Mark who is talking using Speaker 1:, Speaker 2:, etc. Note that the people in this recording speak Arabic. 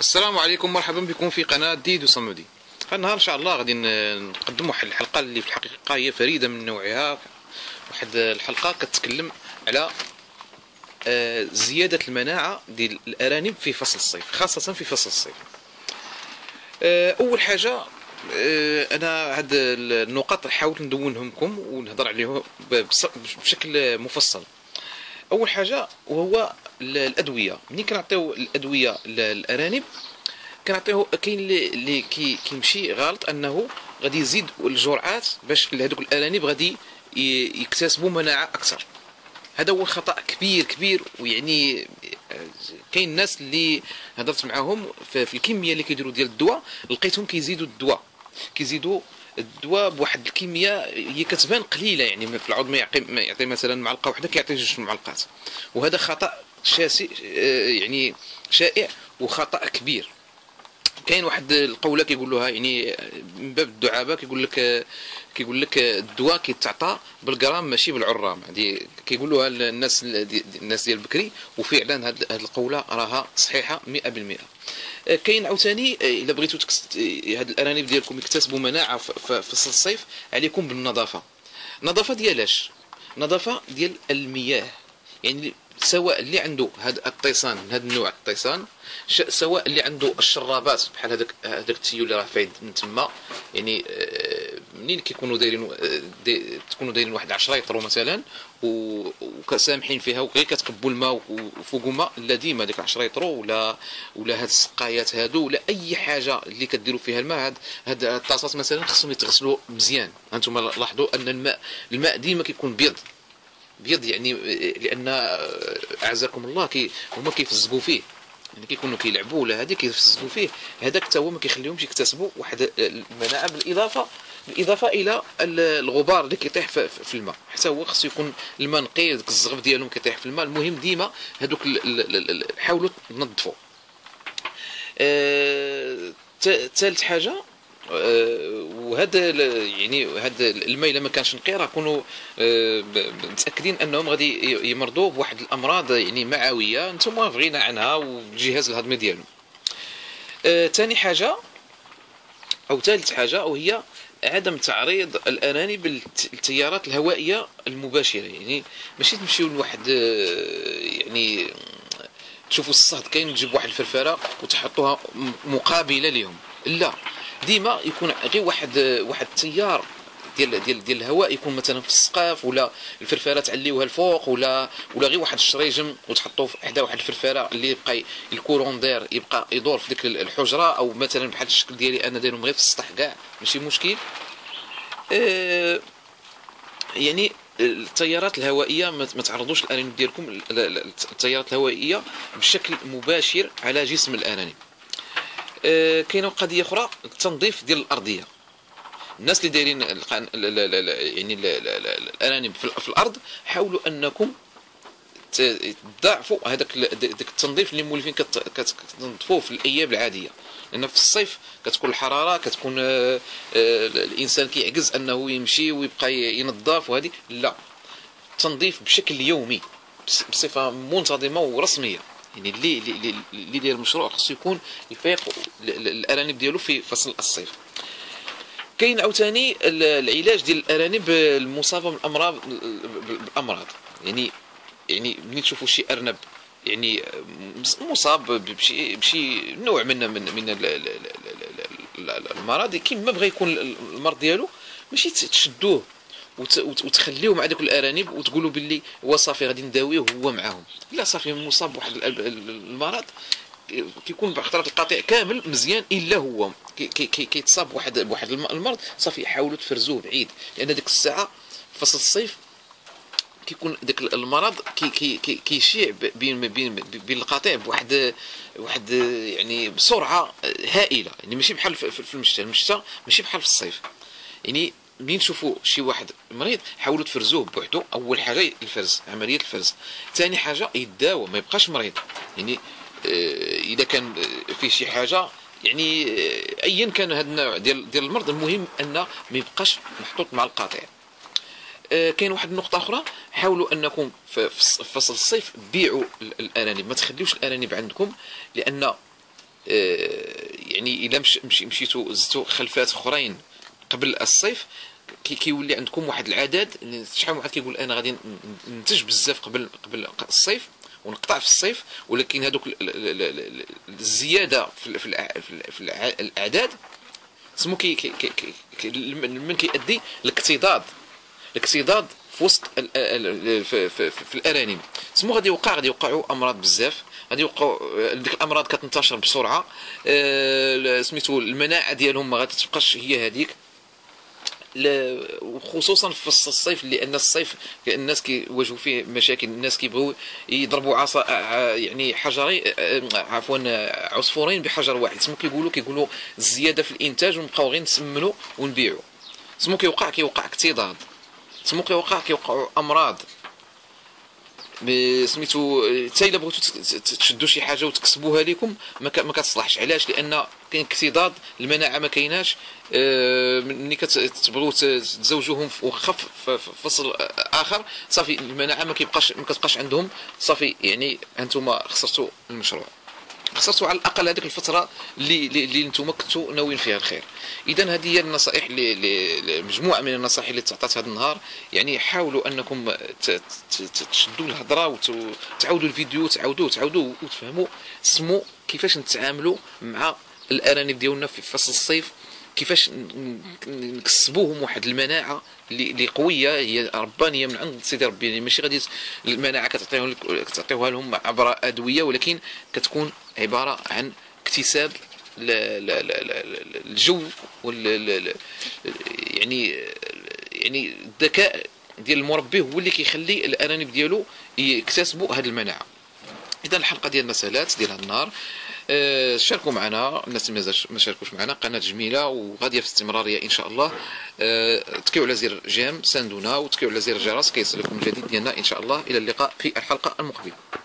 Speaker 1: السلام عليكم، مرحبا بكم في قناة ديدو صمودي. النهار ان شاء الله غادي نقدم واحد الحلقة اللي في الحقيقة هي فريدة من نوعها. واحد الحلقة كتكلم على زيادة المناعة ديال الأرانب في فصل الصيف، خاصة في فصل الصيف. أول حاجة، أنا هاد النقاط حاولت ندونهم لكم ونهضر عليهم بشكل مفصل. أول حاجة وهو الأدوية. ملي كنعطيو الأدوية للأرانب كنعطيوه، كاين اللي كيمشي غلط انه غادي يزيد الجرعات باش هذوك الارانب غادي يكتسبوا مناعه اكثر. هذا هو خطا كبير كبير. ويعني كاين الناس اللي هضرت معاهم في الكميه اللي كيديروا ديال الدواء، لقيتهم كيزيدوا الدواء بواحد الكميه هي كتبان قليله، يعني في العظم يعطي مثلا معلقه واحده كيعطي 2 معلقات، وهذا خطا شاسع، يعني شائع وخطا كبير. كاين واحد القوله كيقولوها يعني من باب الدعابه، كيقول لك الدواء كيتعطى بالغرام ماشي بالعرام. هذه كيقولوها الناس ديال بكري، وفعلا هذه القوله راها صحيحه 100%. كاين عاوتاني الا بغيتوا هاد الارانب ديالكم يكتسبوا مناعه في فصل الصيف، عليكم بالنظافه. النظافه ديالاش؟ النظافه ديال المياه، يعني سواء اللي عنده هذا الطيسان من هذا النوع الطيسان، سواء اللي عنده الشرابات بحال هذاك التيو اللي راه فايد من تما، يعني منين كيكونوا تكونوا دايرين واحد 10 يطرو مثلا وكسامحين فيها وغير كتكبوا الماء وفوقوا ماء، لا ديما ديك 10 يطرو ولا هاد السقايات هادو ولا اي حاجه اللي كديروا فيها الماء. هاد الطاسات مثلا خصهم يتغسلوا مزيان. انتم لاحظوا ان الماء ديما كيكون بيض، يعني لان اعزكم الله هما كيفزقوا فيه، يعني كيكونوا كيلعبوا ولا هذه كيفزقوا فيه، هذاك حتى هو ما كيخليهمش يكتسبوا واحد المناعه. بالاضافه الى الغبار اللي كيطيح في الماء، حتى هو خصو يكون الماء نقي، داك الزغب ديالهم كيطيح في الماء. المهم ديما هذوك حاولوا تنظفوا. ثالث حاجه، وهذا يعني هذا الماء الا ما كانش نقي راه كونوا متاكدين انهم غادي يمرضوا بواحد الامراض يعني معويه انتم في غنى عنها والجهاز الهضمي ديالهم. ثاني حاجه او ثالث حاجه وهي عدم تعريض الارانب للتيارات الهوائيه المباشره. يعني ماشي تمشيو لواحد يعني تشوفوا الصهد كاين تجيب واحد الفرفره وتحطوها مقابله لهم، لا، ديما يكون غير واحد التيار ديال الهواء يكون مثلا في السقف، ولا الفرفره تعليوها الفوق، ولا غير واحد الشريجم وتحطوه حدا واحد الفرفره اللي يبقى الكورون دير يبقى يدور في ديك الحجره، او مثلا بحال الشكل ديالي انا دايرهم غير في السطح كاع ماشي مشكل. يعني التيارات الهوائيه ما تعرضوش الارانب ديالكم التيارات الهوائيه بشكل مباشر على جسم الارانب. كاينه قضيه اخرى، التنظيف ديال الارضيه. الناس اللي دايرين يعني الارانب في الارض، حاولوا انكم تضاعفوا هذاك التنظيف اللي مولفين كتنظفوه في الايام العاديه، لان في الصيف كتكون الحراره، كتكون الانسان كيعجز انه يمشي ويبقى ينظف، وهذه لا، تنظيف بشكل يومي بصفه منتظمه ورسميه. يعني اللي داير المشروع خصو يكون يفيق الارانب ديالو في فصل الصيف. كاين عاوتاني العلاج ديال الارانب المصابه بالامراض. يعني ملي تشوفوا شي ارنب يعني مصاب بشي نوع من المرض، كيما بغى يكون المرض ديالو، ماشي تشدوه وتخليوه مع دوك الارانب وتقولوا باللي هو صافي غادي نداويه وهو معاهم، لا، صافي مصاب بواحد المرض كيكون بخطرات القطيع كامل مزيان، الا هو كيتصاب بواحد المرض، صافي حاولوا تفرزوه بعيد، لان ديك الساعه فصل الصيف كيكون داك المرض كيشيع بين القطيع بواحد يعني بسرعه هائله. يعني ماشي بحال في المشتى ماشي بحال في الصيف. يعني منين تشوفوا شي واحد مريض حاولوا تفرزوه بوحدو. اول حاجه الفرز، عمليه الفرز. ثاني حاجه يداوى، ما يبقاش مريض. يعني اذا كان فيه شي حاجه، يعني ايا كان هذا النوع ديال المرض، المهم ان ما يبقاش محطوط مع القطيع. كاين واحد النقطه اخرى، حاولوا انكم في فصل الصيف بيعوا الارانب، ما تخليوش الارانب عندكم، لان يعني الا مشيتوا زدتوا خلفات اخرين قبل الصيف، كيولي عندكم واحد العدد. شحال من واحد كيقول انا غادي ننتج بزاف قبل الصيف ونقطع في الصيف، ولكن هذوك الزياده في الاعداد سمو من كيؤدي الاكتضاد في وسط في الارانب. سمو غادي يوقعوا امراض بزاف، غادي يوقعوا ديك الامراض كتنتشر بسرعه. سميتو المناعه ديالهم ما غادي تبقاش هي هذيك، وخصوصا في الصيف، لان الصيف الناس كيواجهوا فيه مشاكل. الناس كيبغوا يضربوا عصا يعني حجرين، عفوا عصفورين بحجر واحد. سمو كيقولوا الزياده في الانتاج، ونبقاو غير نسمنوا ونبيعوا. سمو كيوقع اكتضاد، سمو كيوقعوا امراض. سميتو حتى الا بغيتو تشدوا شي حاجه وتكسبوها لكم ما كتصلحش. علاش؟ لان كاين اكتضاد، المناعه ما كايناش. ملي كتبغيو تزوجوهم واخا في فصل اخر، صافي المناعه ما كتبقاش عندهم، صافي يعني انتم خسرتوا المشروع، خسرتوا على الاقل هذيك الفتره اللي انتم كنتوا ناويين فيها الخير. اذا هذه هي النصائح اللي مجموعه من النصائح اللي تعطات هذا النهار. يعني حاولوا انكم تشدوا الهضره وتعاودوا الفيديو، تعاودوا وتفهموا سمو كيفاش نتعاملوا مع الارانب ديالنا في فصل الصيف، كيفاش نكسبوهم واحد المناعه اللي قويه، هي ربانيه من عند سيدي ربي. يعني ماشي غادي المناعه كتعطيوها لهم عبر ادويه، ولكن كتكون عباره عن اكتساب الجو يعني الذكاء ديال المربي هو اللي كيخلي الارانب ديالو يكتسبوا هذه المناعه. اذا الحلقه ديالنا سالات ديال هذا النهار. شاركوا معنا الناس اللي ما شاركوش معنا، قناه جميله وغاديه في استمراريه ان شاء الله. تكيو على زر جيم، ساندونا، وتكيو على زر الجرس كيصلكم الجديد ديالنا ان شاء الله. الى اللقاء في الحلقه المقبله.